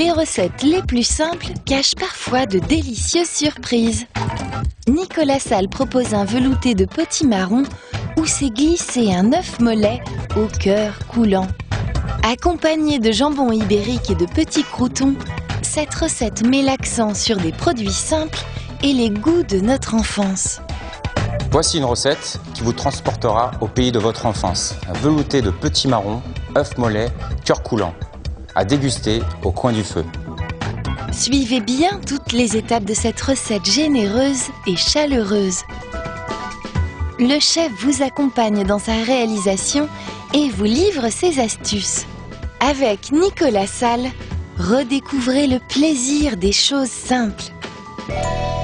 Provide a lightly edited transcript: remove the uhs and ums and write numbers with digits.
Les recettes les plus simples cachent parfois de délicieuses surprises. Nicolas Salles propose un velouté de potimarron où s'est glissé un œuf mollet au cœur coulant. Accompagné de jambon ibérique et de petits croûtons, cette recette met l'accent sur des produits simples et les goûts de notre enfance. Voici une recette qui vous transportera au pays de votre enfance. Un velouté de petits marrons, œufs mollets, cœur coulant. À déguster au coin du feu. Suivez bien toutes les étapes de cette recette généreuse et chaleureuse. Le chef vous accompagne dans sa réalisation et vous livre ses astuces. Avec Nicolas Salles, redécouvrez le plaisir des choses simples.